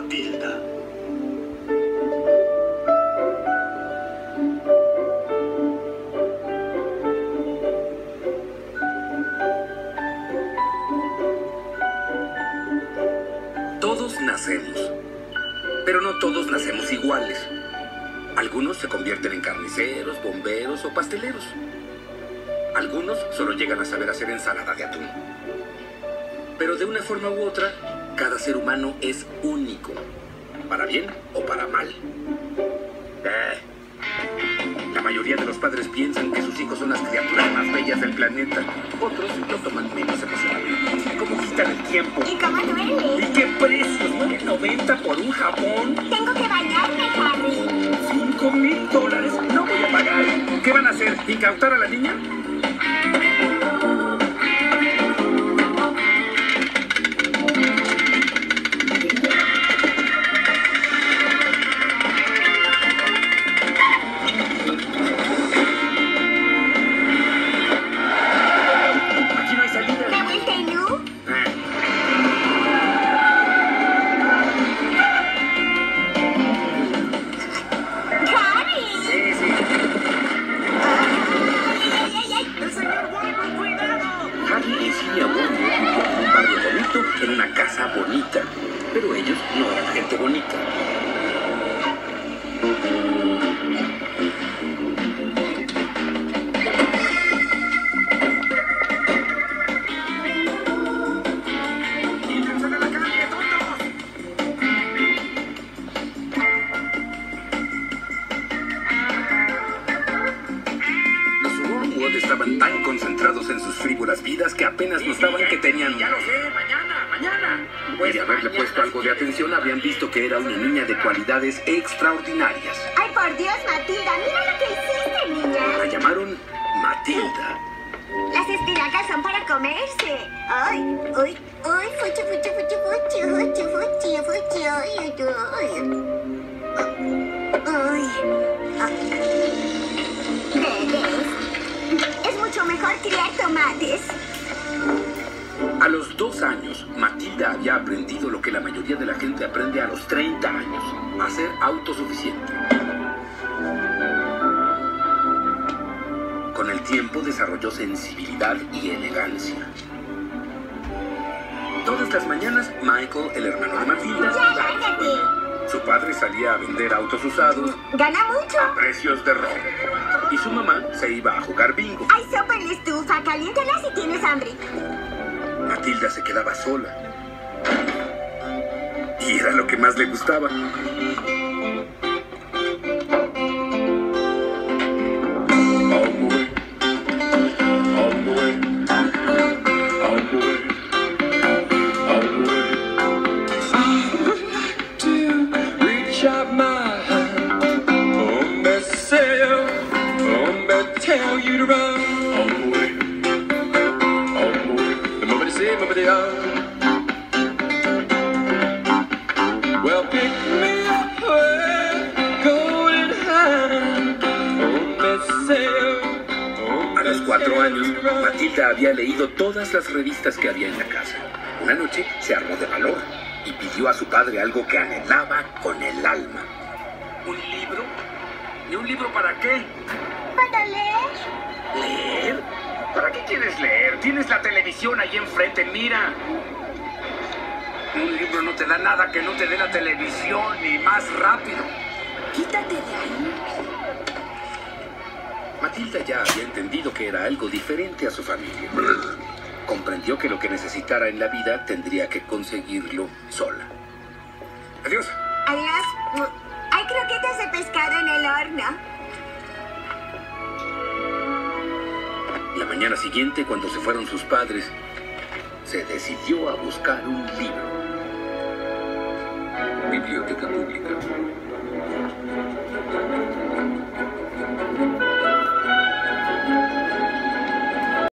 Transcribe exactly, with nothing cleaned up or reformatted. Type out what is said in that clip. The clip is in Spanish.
Matilda. Todos nacemos, pero no todos nacemos iguales. Algunos se convierten en carniceros, bomberos o pasteleros. Algunos solo llegan a saber hacer ensalada de atún. Pero de una forma u otra, cada ser humano es único, para bien o para mal. Eh, la mayoría de los padres piensan que sus hijos son las criaturas más bellas del planeta. Otros lo toman menos emocionalmente. ¿Cómo quitan el tiempo? ¿Y cómo duele? ¿Y qué precios? ¿nueve noventa por un jabón? Tengo que bañarme, Harry. ¿Cinco mil dólares? No voy a pagar. ¿Qué van a hacer? ¿Incautar a la niña? En una casa bonita, pero ellos no eran gente bonita. ¡Quítense de la calle, tontos! Los Wormwood estaban tan concentrados en sus frívolas vidas que apenas notaban que tenían... ¡Ya lo sé! ¡Mañana! ¡Mañana! Pues de haberle puesto algo de atención, habrían visto que era una niña de cualidades extraordinarias. ¡Ay, por Dios, Matilda! ¡Mira lo que hiciste, niña! La llamaron Matilda. Las espinacas son para comerse. ¡Ay! ¡Uy! ¡Uy! ¡Fuchi, fuchi, fuchi, fuchi! ¡Fuchi, fuchi, fuchi! ¡Ay, ay, ay! ¡Ay! ¿Ves? Es mucho mejor criar tomates. A los dos años, Matilda había aprendido lo que la mayoría de la gente aprende a los treinta años, a ser autosuficiente. Con el tiempo desarrolló sensibilidad y elegancia. Todas las mañanas, Michael, el hermano de Matilda, ¡Ya, lárgate! su padre salía a vender autos usados ¡Gana mucho! a precios de robo. Y su mamá se iba a jugar bingo. ¡Hay sopa en la estufa! ¡Caliéntala si tienes hambre! Matilda se quedaba sola. Y era lo que más le gustaba. Well, pick me up, golden hand. A los cuatro años, Matilda había leído todas las revistas que había en la casa. Una noche se armó de valor y pidió a su padre algo que anhelaba con el alma. ¿Un libro? ¿Y un libro para qué? ¿Para leer? ¿Leer? ¿Para qué quieres leer? Tienes la televisión ahí enfrente, mira. Un libro no te da nada que no te dé la televisión, ni más rápido. Quítate de ahí. Matilda ya había entendido que era algo diferente a su familia. Comprendió que lo que necesitara en la vida tendría que conseguirlo sola. Adiós. Adiós. Hay croquetas de pescado en el horno. La mañana siguiente, cuando se fueron sus padres, se decidió a buscar un libro. Biblioteca Pública.